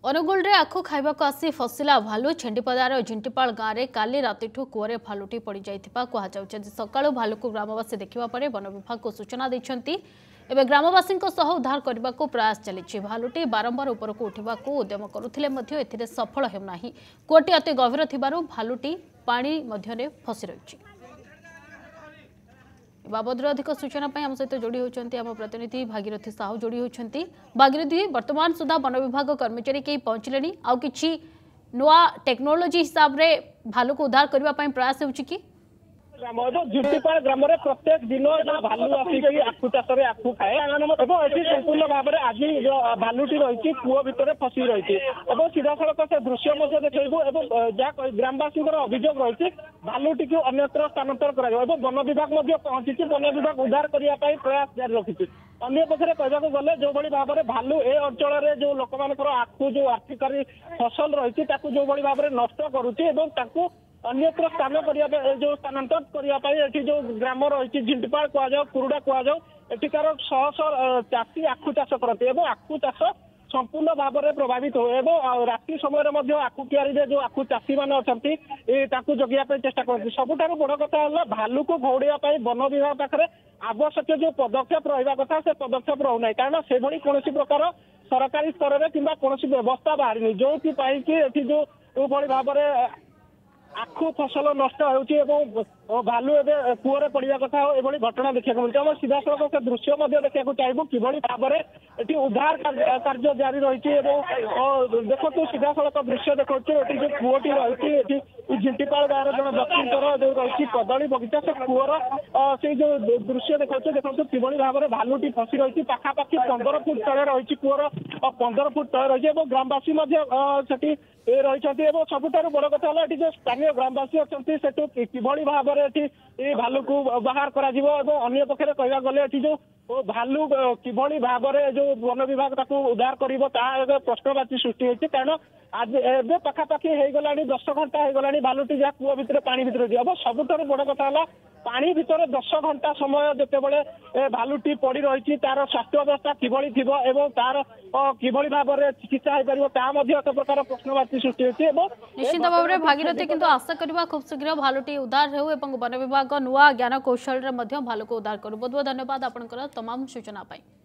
अनुगुल रे आखु खाइबा को आसी फसिला भालू छेंडीपदार झिंटीपाल गाँव में काली रातिठू कूअरे भालुटी पड़ जाइथिबा कहा जाउछि। सकाळु भालुको ग्रामवासी देखिबा परे वन विभाग को सूचना दैछंती। एबे ग्रामवासी उद्धार करने को प्रयास चली। भालुटी बारंबार ऊपर को उठा उद्यम करुथिले मध्य एथिरे सफल हेउनाही। कूअटी अति गभीर थिबारु भालुटी पानी मध्यरे फसी रहिछि। बाबद अधिक सूचना आम सहित जोड़ी होती आम प्रतिनिधि भागीरथी साहू जोड़ी होती। भागीरथी वर्तमान सुधा वन विभाग कर्मचारी कई पहुंचले आउ कि नुआ टेक्नोलोजी हिसाब रे भालू को उद्धार करने प्रयास हो झिंटीपाल ग्राम में प्रत्येक दिन भालू आसिक आखु चाष आखु खाए संपूर्ण भाव में आज भालुटी रही कूह भितर फसी रही सीधा सड़क से दृश्य देखू जहाँ ग्रामवासी अभियोग रही भालुटी को अन्यत्र स्थानांतर कर वन विभाग पहुंची वन विभाग उद्धार करने प्रयास जारी रखी। अन्य पक्षे कहवाक गले जो भाव में भालू ए अंचल में जो लोक आखु जो आर्थिक फसल रही जो भाव में नष्ट करुच्ची अन्यत्र स्थान करने जो स्थानांतर करने जो ग्राम रही झिंटीपाल कहुँ कुरुडा कहु एठिकार शह शह चाषी आखु चाष करती आखु चाष संपूर्ण भाव में प्रभावित हुए राति समय आखु कियारी जो आखु चाषी मैंने अच्छा जगिया चेष्टा करती। सबुठ बड़ कथा है भालू को घौड़ाई वन विभाग पाखे आवश्यक जो पदक्षेप रहा कथा से पदक्षेप रोना कारण से कौन प्रकार सरकारी स्तर में कि कौन व्यवस्था बाहरी जो जो भाव में आखु फसल नष्ट हो भालू एवं कूअरे पड़ा कथा ये घटना देखा मिलती है। सीधा सड़क से दृश्य देखा चाहिए कि भाव में उद्धार कार्य जारी रही देखो सीधा सड़क दृश्य देखा जो कूअटी रही झिंटीपाल गाँव जन व्यक्ति जो रही कदली बगीचा से कूअर से जो दृश्य देखा देखो कि भाव में भालुटी फसी रही पाखापाखि 15 फुट तले रही कूअर 15 फुट तले रही ग्रामवासी रही सबुठ बड़ कथा है जो स्थानीय ग्रामवासी अच्छा कि भाव में भालू को बाहर कर पक्षे कहवा गले जो भालू कि भाव में जो वन विभाग उद्धार कर प्रश्नवाची सृष्टि होती कारण आज एवं पखापाखि हो गला 10 घंटा हो गला भालुटी जहाँ कूह भितर पानी भितर हम सबुठ बड़ कथा है पानी भितर 10 घंटा समय जिते भालुटी पड़ रही तार स्वास्थ्य अवस्था कि तार कि भाव में चिकित्सा हो पार एक प्रकार प्रश्नवाची सृष्टि होती निश्चित भाव में भागीरथी किंतु आशा करवा खूब शीघ्र भालुटी उद्धार हो वन विभाग नुआ ज्ञान कौशल भालू को उद्धार करू। बहुत बहुत धन्यवाद आपंकर तमाम सूचना।